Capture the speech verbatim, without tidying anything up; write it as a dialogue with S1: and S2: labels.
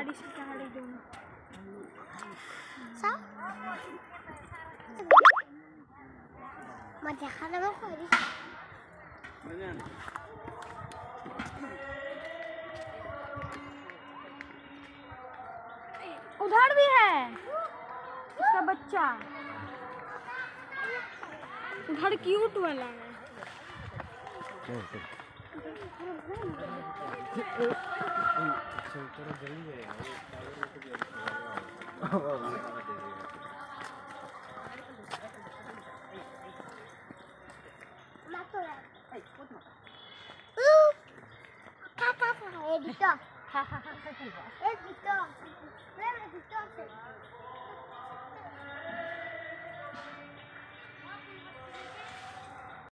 S1: गाड़ी से चढ़े दोनों
S2: सब मजा खाना में कोई
S1: उधर भी है उसका बच्चा, उधर क्यूट वाला है।
S2: Edito. Edito. Edito.